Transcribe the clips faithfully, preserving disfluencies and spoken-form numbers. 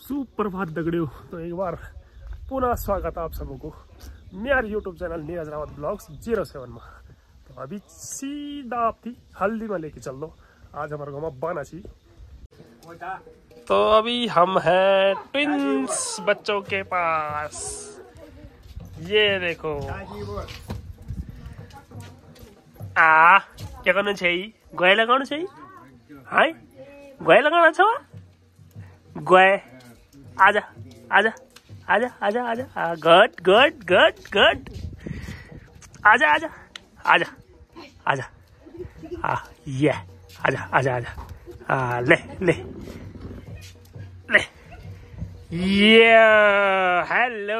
सुप्रभात दगड़ियों। तो एक बार पुनः स्वागत है आप सबको मेरे YouTube channel Neeraj Rawat blogs zero seven में। तो अभी सीधा आपकी हल्दी में लेके चल दो। आज हमारे गाँव में बना ची। तो अभी हम हैं ट्विंस बच्चों के पास। ये देखो आ क्या करना चाहिए? गोए लगाना चाहिए। हाय गोए लगाना अच्छा गोए। आजा आजा आजा आजा आजा गुड गुड गुड गुड। आजा आजा आजा आजा आ ये आजा आजा आजा आ ले ले ले ये हेलो।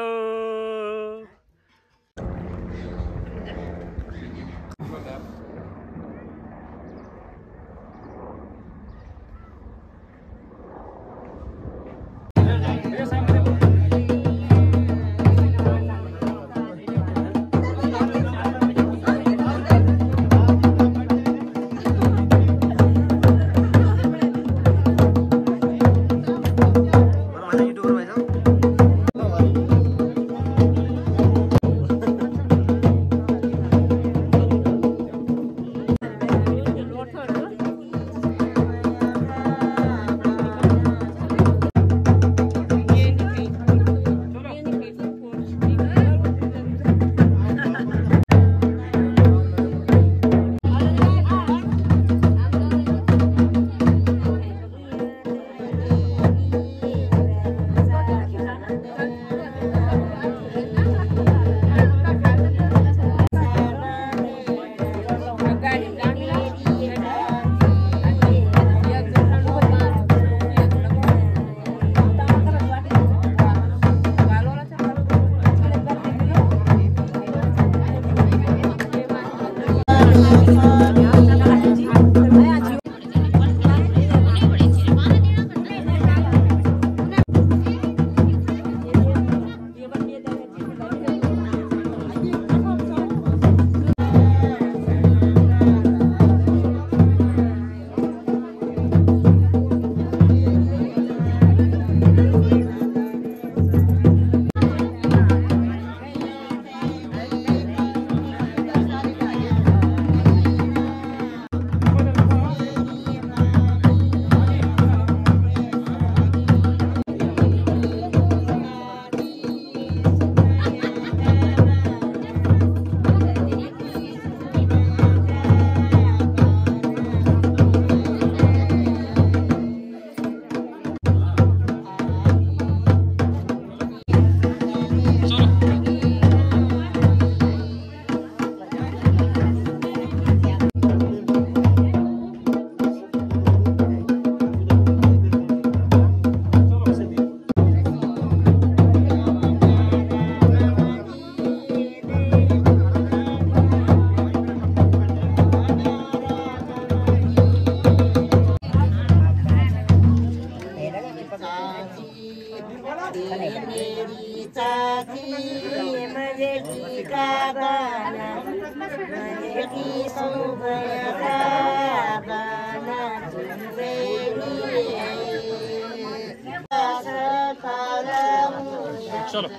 चलो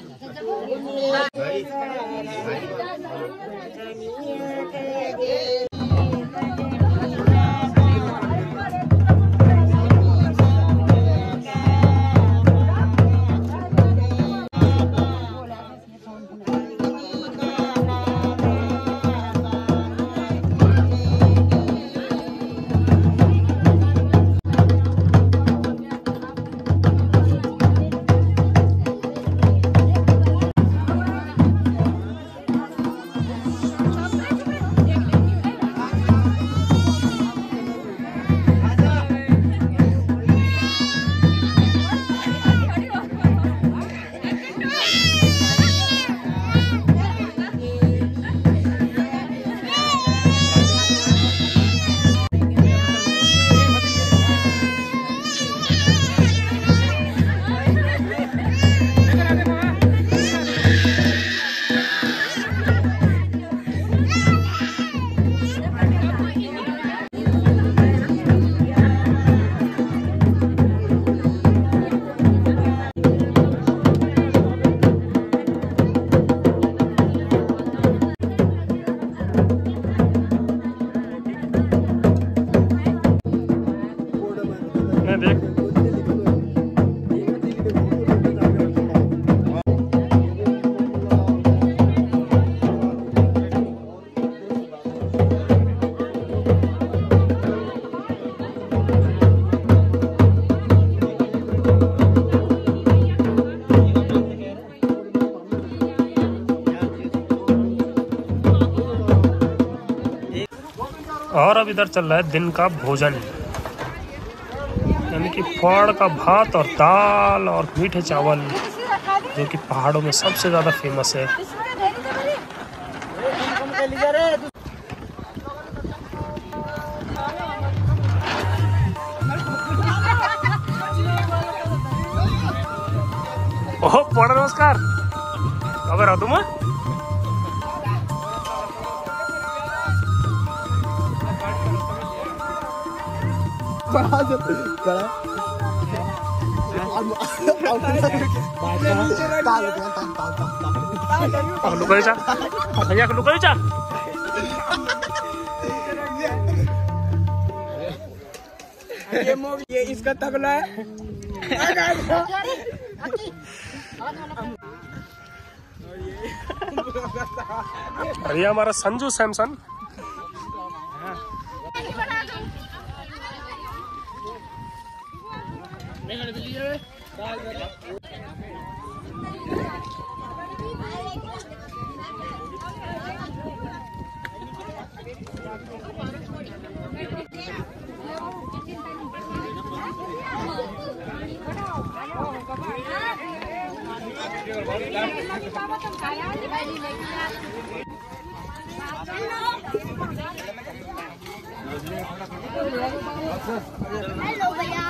और अब इधर चल रहा है दिन का भोजन, यानी कि फाड़ का भात और दाल और मीठे चावल, जो कि पहाड़ों में सबसे ज़्यादा फेमस है। ओह पड़ा नमस्कार, कब रहा तुम? लुकायचा भैया लुकायचा ये मोग ये इसका तबला है। और ये हमारा संजू सैमसन। हेलो भैया।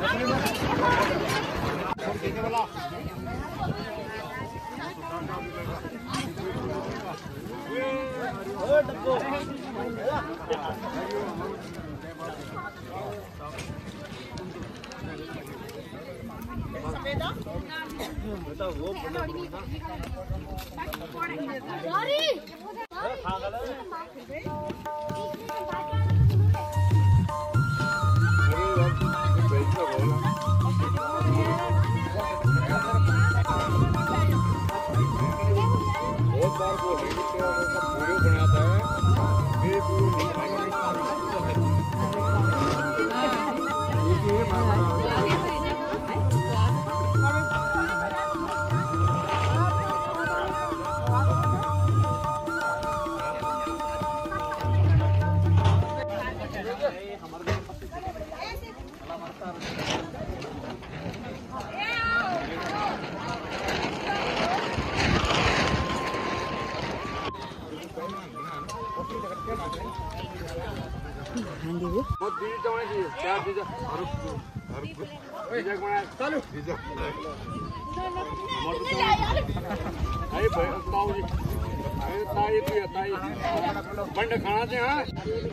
बंड खाना थे हाँ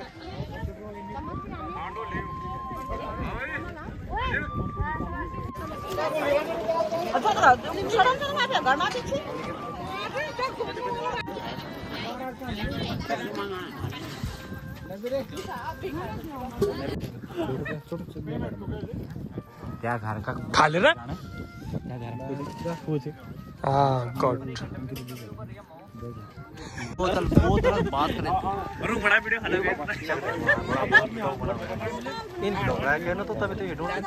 क्या घर का खा ले रहा? हाँ गॉड। बोतल बोतल बात करें रुक बड़ा वीडियो खाने में इन लोग आ गए ना तो तभी तो ये ढूंढ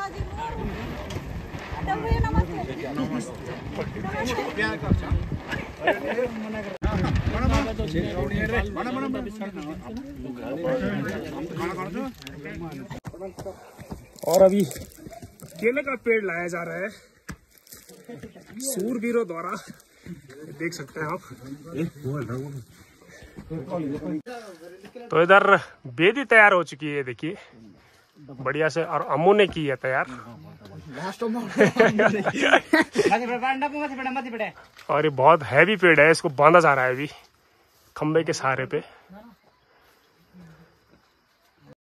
और अभी केले का पेड़ लाया जा रहा है सूरवीरों द्वारा, देख सकते हैं आप। तो इधर बेदी तैयार हो चुकी है, देखिए बढ़िया से, और अम्मू ने की है तैयार। और ये बहुत हैवी पेड़ है, इसको बांधा जा रहा है अभी खंबे के सहारे पे।